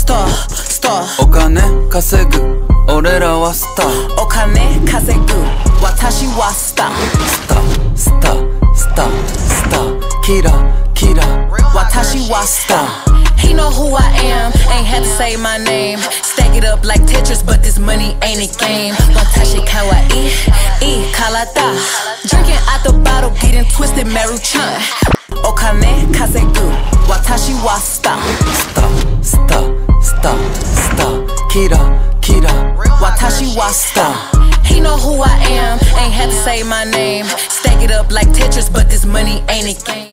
star お金稼ぐ俺らはスターお金稼ぐ私はスタースタキラキラ私はスター He know who I am, ain't had to say my name. Stack it up like Tetris, but this money ain't a game. Watashi kawaii, karada. Drinking out the bottle, getting twisted, Maruchan. Okane kasegu, watashi wa star. Star, kira, watashi wa star. He know who I am, ain't had to say my name. Stack it up like Tetris, but this money ain't a game.